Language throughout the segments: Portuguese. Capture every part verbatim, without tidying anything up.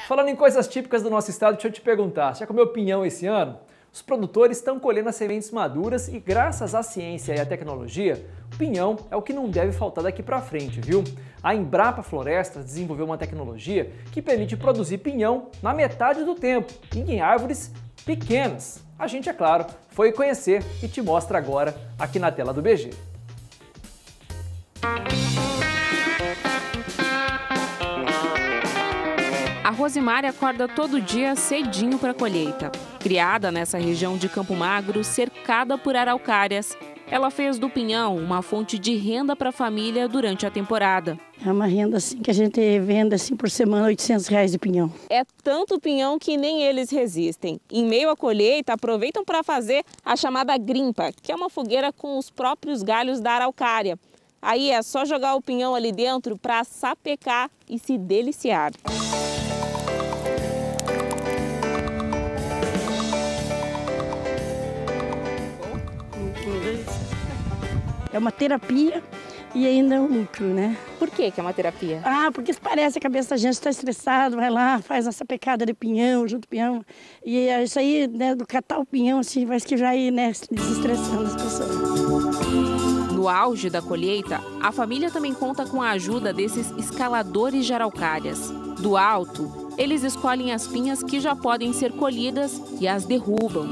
Falando em coisas típicas do nosso estado, deixa eu te perguntar, você já comeu pinhão esse ano? Os produtores estão colhendo as sementes maduras e graças à ciência e à tecnologia, o pinhão é o que não deve faltar daqui para frente, viu? A Embrapa Florestas desenvolveu uma tecnologia que permite produzir pinhão na metade do tempo e em árvores pequenas. A gente, é claro, foi conhecer e te mostra agora aqui na tela do B G. A Rosimari acorda todo dia cedinho para a colheita. Criada nessa região de Campo Magro, cercada por araucárias, ela fez do pinhão uma fonte de renda para a família durante a temporada. É uma renda assim que a gente vende assim por semana oitocentos reais de pinhão. É tanto pinhão que nem eles resistem. Em meio à colheita, aproveitam para fazer a chamada grimpa, que é uma fogueira com os próprios galhos da araucária. Aí é só jogar o pinhão ali dentro para sapecar e se deliciar. É uma terapia e ainda é um lucro, né? Por que que é uma terapia? Ah, porque parece que a cabeça da gente está estressada, vai lá, faz essa pecada de pinhão, junto o pinhão. E é isso aí, né, do catar o pinhão, assim, vai que já ir, né, desestressando as pessoas. No auge da colheita, a família também conta com a ajuda desses escaladores de araucárias. Do alto, eles escolhem as pinhas que já podem ser colhidas e as derrubam.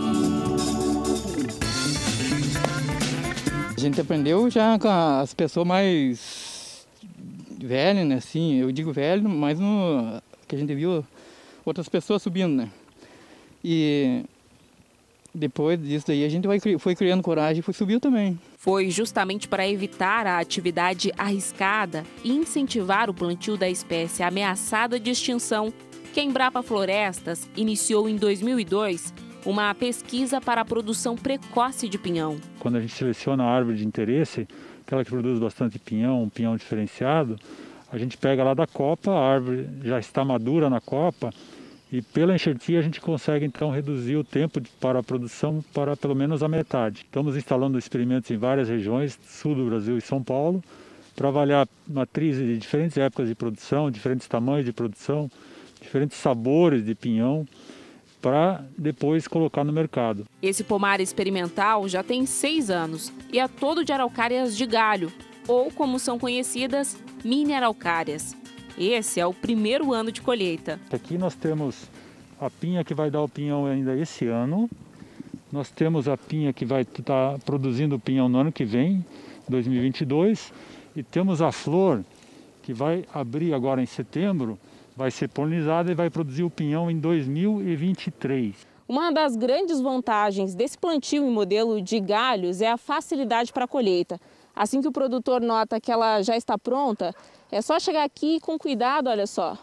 A gente aprendeu já com as pessoas mais velhas, né? Assim, eu digo velho, mas no que a gente viu outras pessoas subindo, né? E depois disso daí a gente vai, foi criando coragem e foi subiu também. Foi justamente para evitar a atividade arriscada e incentivar o plantio da espécie ameaçada de extinção que a Embrapa Florestas iniciou em dois mil e dois uma pesquisa para a produção precoce de pinhão. Quando a gente seleciona a árvore de interesse, aquela que produz bastante pinhão, um pinhão diferenciado, a gente pega lá da copa, a árvore já está madura na copa e pela enxertia a gente consegue então reduzir o tempo para a produção para pelo menos a metade. Estamos instalando experimentos em várias regiões, sul do Brasil e São Paulo, para avaliar matrizes de diferentes épocas de produção, diferentes tamanhos de produção, diferentes sabores de pinhão, para depois colocar no mercado. Esse pomar experimental já tem seis anos e é todo de araucárias de galho, ou como são conhecidas, mini araucárias. Esse é o primeiro ano de colheita. Aqui nós temos a pinha que vai dar o pinhão ainda esse ano. Nós temos a pinha que vai estar produzindo o pinhão no ano que vem, dois mil e vinte e dois. E temos a flor que vai abrir agora em setembro, vai ser polinizada e vai produzir o pinhão em dois mil e vinte e três. Uma das grandes vantagens desse plantio em modelo de galhos é a facilidade para a colheita. Assim que o produtor nota que ela já está pronta, é só chegar aqui com cuidado, olha só.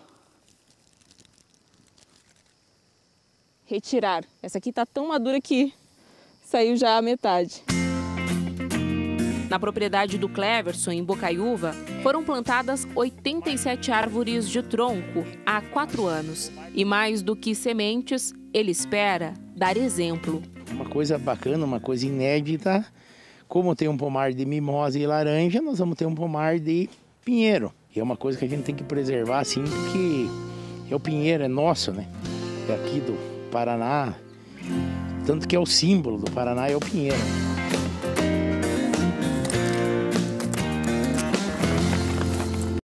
Retirar. Essa aqui está tão madura que saiu já a metade. Na propriedade do Cleverson, em Bocaiúva, foram plantadas oitenta e sete árvores de tronco há quatro anos. E mais do que sementes, ele espera dar exemplo. Uma coisa bacana, uma coisa inédita. Como tem um pomar de mimosa e laranja, nós vamos ter um pomar de pinheiro. E é uma coisa que a gente tem que preservar, assim, porque é o pinheiro, é nosso, né? É aqui do Paraná. Tanto que é o símbolo do Paraná, é o pinheiro.